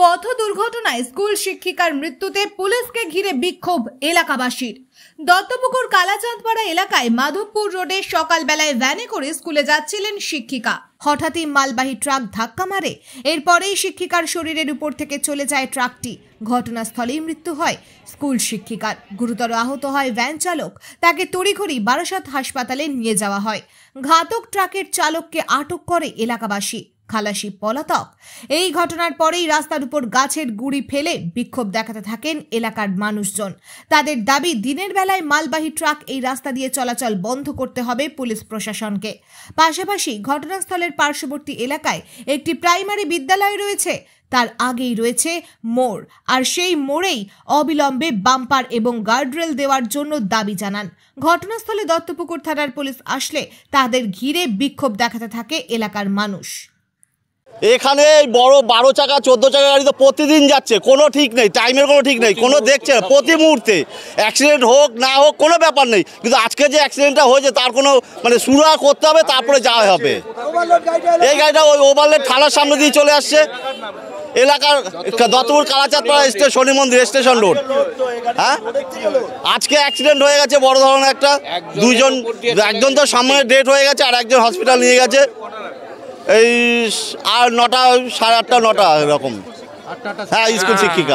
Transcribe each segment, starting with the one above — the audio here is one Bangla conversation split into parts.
পথ দুর্ঘটনায় স্কুল শিক্ষিকার মৃত্যুতে পুলিশকে ঘিরে বিক্ষোভ এলাকাবাসীর। দত্তপুকুর কালাচাঁদপাড়া এলাকায় মাধবপুর রোডে সকালবেলায় ভ্যানে করে স্কুলে যাচ্ছিলেন শিক্ষিকা। হঠাৎই মালবাহী ট্রাক ধাক্কা মারে। এরপরেই শিক্ষিকার শরীরের উপর থেকে চলে যায় ট্রাকটি। ঘটনাস্থলেই মৃত্যু হয় স্কুল শিক্ষিকার। গুরুতর আহত হয় ভ্যান চালক। তাকে তড়িঘড়ি বারাসাত হাসপাতালে নিয়ে যাওয়া হয়। ঘাতক ট্রাকের চালককে আটক করে এলাকাবাসী। খালাসি পলাতক। এই ঘটনার পরেই রাস্তার উপর গাছের গুড়ি ফেলে বিক্ষোভ দেখাতে থাকেন এলাকার মানুষজন। তাদের দাবি, দিনের বেলায় মালবাহী ট্রাক এই রাস্তা দিয়ে চলাচল বন্ধ করতে হবে পুলিশ প্রশাসনকে। পাশাপাশি ঘটনাস্থলের পার্শ্ববর্তী এলাকায় একটি প্রাইমারি বিদ্যালয় রয়েছে, তার আগেই রয়েছে মোড়, আর সেই মোড়েই অবিলম্বে বাম্পার এবং গার্ডরেল দেওয়ার জন্য দাবি জানান। ঘটনাস্থলে দত্তপুকুর থানার পুলিশ আসলে তাদের ঘিরে বিক্ষোভ দেখাতে থাকে এলাকার মানুষ। এখানে বড় 12 চাকা 14 চাকা গাড়ি তো প্রতিদিন যাচ্ছে, কোনো ঠিক নেই, টাইমের কোনো ঠিক নেই, কোনো দেখছে না। প্রতি মুহূর্তে অ্যাক্সিডেন্ট হোক না হোক কোনো ব্যাপার নেই, কিন্তু আজকে যে অ্যাক্সিডেন্টটা হয়েছে তার কোনো সুরা করতে হবে, তারপরে যাওয়া হবে। এই গাড়িটা ওই ওভারলোড থানার সামনে দিয়ে চলে আসছে। এলাকার দত্তপুর কালাচাঁদপাড়া শনি মন্দির স্টেশন রোড। হ্যাঁ, আজকে অ্যাক্সিডেন্ট হয়ে গেছে বড় ধরনের একটা। একজন তো সামনে ডেট হয়ে গেছে, আর একজন হসপিটাল নিয়ে গেছে। এই আর 9টা 8:30 9টা এরকম। হ্যাঁ, স্কুল শিক্ষিকা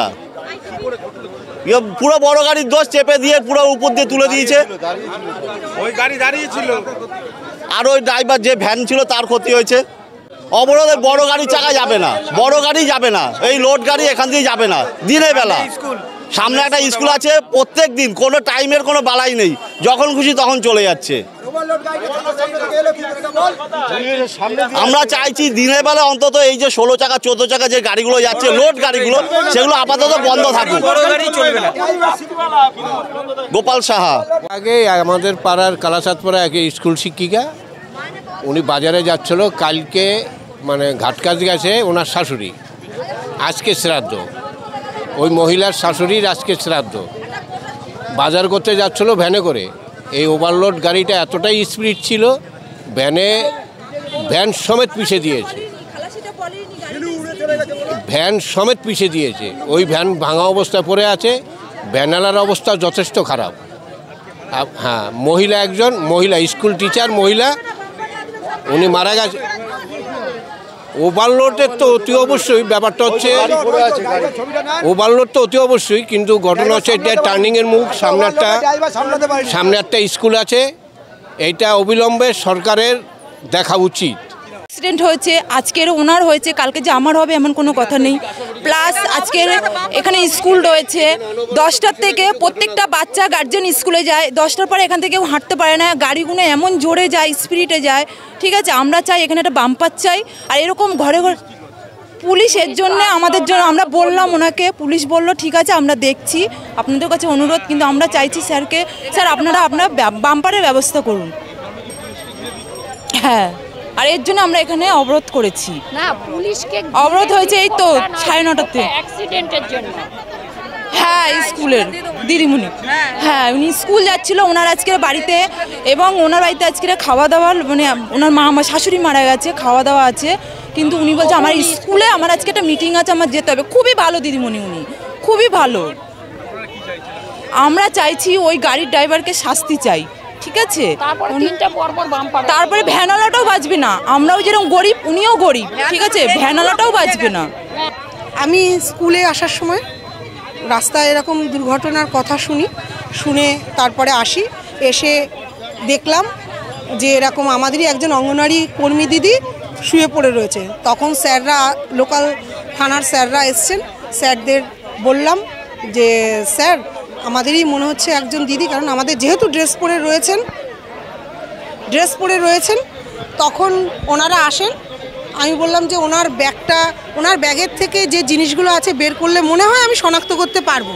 পুরো বড় গাড়ির দোষ চেপে দিয়ে পুরো উপর দিয়ে তুলে দিয়েছে। ওই গাড়ি দাঁড়িয়ে ছিল, আর ওই ড্রাইভার যে ভ্যান ছিল তার ক্ষতি হয়েছে। অবরোধে বড় গাড়ি চাকা যাবে না, বড় গাড়ি যাবে না, এই লোড গাড়ি এখান দিয়ে যাবে না। দিনের বেলা সামনে একটা স্কুল আছে, প্রত্যেক দিন কোনো টাইমের কোনো বালাই নেই, যখন খুশি তখন চলে যাচ্ছে। আমরা চাইছি দিনের বেলা অন্তত এই যে 16 চাকা 14 চাকা যে গাড়িগুলো যাচ্ছে, লোড গাড়িগুলো, সেগুলো আপাতত বন্ধ থাকুক। গোপাল সাহা। আগে আমাদের পাড়ার কালাচাঁদপাড়া এক স্কুল শিক্ষিকা, উনি বাজারে যাচ্ছিল, কালকে ঘাটকাজ গেছে ওনার শাশুড়ি, আজকে শ্রাদ্ধ। ওই মহিলার শাশুড়ির আজকে শ্রাদ্ধ। বাজার করতে যাচ্ছিল ভ্যানে করে। এই ওভারলোড গাড়িটা এতটাই স্পিড ছিল, ভ্যান সমেত পিষে দিয়েছে, ভ্যান সমেত পিষে দিয়েছে। ওই ভ্যান ভাঙা অবস্থায় পড়ে আছে, ভ্যানালার অবস্থা যথেষ্ট খারাপ। হ্যাঁ, একজন মহিলা স্কুল টিচার মহিলা, উনি মারা গেছে। ওভারলোডের তো অতি অবশ্যই ব্যাপারটা হচ্ছে, ওভারলোড তো অতি অবশ্যই, কিন্তু ঘটনা হচ্ছে এটা টার্নিংয়ের মুখ, সামনে একটা স্কুল আছে। এইটা অবিলম্বে সরকারের দেখা উচিত। অ্যাক্সিডেন্ট হয়েছে, আজকের ওনার হয়েছে, কালকে যে আমার হবে এমন কোনো কথা নেই। প্লাস আজকের এখানে স্কুল রয়েছে, 10টার থেকে প্রত্যেকটা বাচ্চা গার্জেন স্কুলে যায়। 10টার পরে এখান থেকে কেউ হাঁটতে পারে না, গাড়িগুলো এমন জোরে যায়, স্পিডে যায়। ঠিক আছে, আমরা চাই এখানে একটা বাম্পার চাই। আর এরকম ঘরে ঘরে পুলিশের জন্য আমাদের জন্য আমরা বললাম ওনাকে, পুলিশ বলল ঠিক আছে আমরা দেখছি, আপনাদের কাছে অনুরোধ। কিন্তু আমরা চাইছি স্যারকে, স্যার আপনারা আপনার বাম্পারের ব্যবস্থা করুন। হ্যাঁ, আর এর জন্য আমরা এখানে অবরোধ করেছি। না, পুলিশকে অবরোধ হয়েছে এই তো 9:30-তে অ্যাক্সিডেন্টের জন্য। হ্যাঁ, স্কুলের দিদিমণি, হ্যাঁ উনি স্কুল যাচ্ছিল ওনার আজকে বাড়িতে, এবং ওনার বাড়িতে আজকে খাওয়া দাওয়া, ওনার আমার শাশুড়ি মারা গেছে, খাওয়া দাওয়া আছে। কিন্তু উনি বলছে আমার স্কুলে আমার আজকে একটা মিটিং আছে, আমার যেতে হবে। খুবই ভালো দিদিমণি, উনি খুবই ভালো। আমরা চাইছি ওই গাড়ির ড্রাইভারকে শাস্তি চাই। ঠিক আছে, তারপরে ভ্যানওয়ালাটাও বাঁচবে না। আমরাও যেরকম গরিব, উনিও গরিব। ঠিক আছে, ভ্যানওয়ালাটাও বাঁচবে না। আমি স্কুলে আসার সময় রাস্তায় এরকম দুর্ঘটনার কথা শুনে তারপরে আসি, এসে দেখলাম যে এরকম আমাদেরই একজন অঙ্গনওয়াড়ি কর্মী দিদি শুয়ে পড়ে রয়েছে। তখন স্যাররা, লোকাল থানার স্যাররা এসছেন। স্যারদের বললাম যে স্যার আমাদেরই মনে হচ্ছে একজন দিদি, কারণ আমাদের যেহেতু ড্রেস পরে রয়েছেন। তখন ওনারা আসেন। আমি বললাম যে ওনার ব্যাগের থেকে যে জিনিসগুলো আছে বের করলে মনে হয় আমি শনাক্ত করতে পারবো।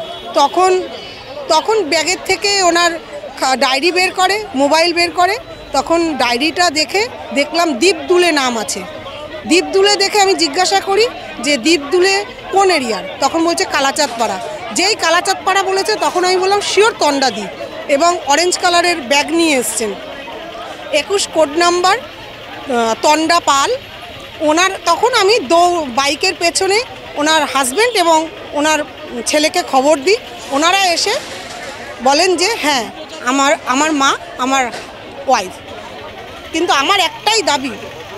তখন ব্যাগের থেকে ওনার ডায়েরি বের করে, মোবাইল বের করে। তখন ডায়েরিটা দেখলাম দ্বীপদুলে নাম আছে। দ্বীপদুলে দেখে আমি জিজ্ঞাসা করি যে দ্বীপদুলে কোন এরিয়ার? তখন বলছে কালাচাঁদপাড়া। যেই কালাচাঁদপাড়া বলেছে তখন আমি বললাম শিওর তন্ডা দ্বীপ, এবং অরেঞ্জ কালারের ব্যাগ নিয়ে এসছেন। 21 কোড নাম্বার তন্ডা পাল ওনার। তখন আমি বাইকের পেছনে ওনার হাজব্যান্ড এবং ওনার ছেলেকে খবর দিই। ওনারা এসে বলেন যে হ্যাঁ আমার মা আমার ওয়াইফ। কিন্তু আমার একটাই দাবি,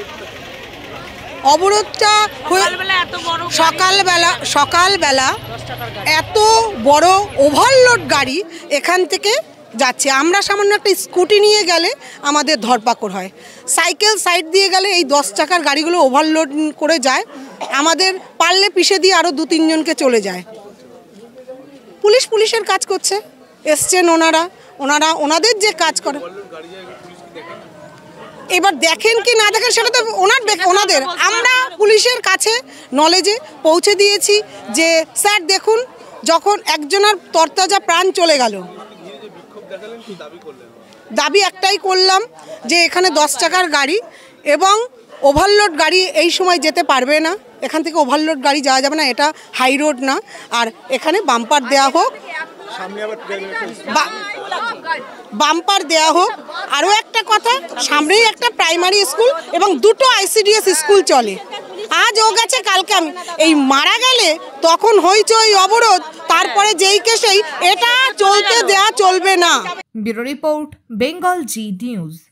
অবরোধটা সকালবেলা এত বড় ওভারলোড গাড়ি এখান থেকে যাচ্ছে। আমরা সামান্য একটা স্কুটি নিয়ে গেলে আমাদের ধরপাকড় হয়, সাইকেল সাইড দিয়ে গেলে এই 10 চাকার গাড়িগুলো ওভারলোড করে যায়, আমাদের পারলে পিষে দিয়ে আরও 2-3 জনকে চলে যায়। পুলিশের কাজ করছে, এসছেন ওনারা ওনাদের যে কাজ করে, এবার দেখেন কি না দেখেন সেটা তো ওনাদের। আমরা পুলিশের কাছে নলেজে পৌঁছে দিয়েছি যে স্যার দেখুন, যখন একজনের তরতাজা প্রাণ চলে গেল, দাবি একটাই করলাম যে এখানে 10 চাকার গাড়ি এবং ওভারলোড গাড়ি এই সময় যেতে পারবে না, এখান থেকে ওভারলোড গাড়ি যাওয়া যাবে না, এটা হাই রোড না। আর এখানে বাম্পার দেওয়া হোক, বাম্পার দেওয়া হোক। আরও একটা কথা, সামনেই একটা প্রাইমারি স্কুল এবং 2টো ICDS স্কুল চলে। আজ ও গেছে, কালকে আমি, এই মারা গেলে তখন হইচই অবরোধ, তারপরে যেই কেসেই, এটা চলতে দেয়া চলবে না। Bureau report, Bengal Zee news.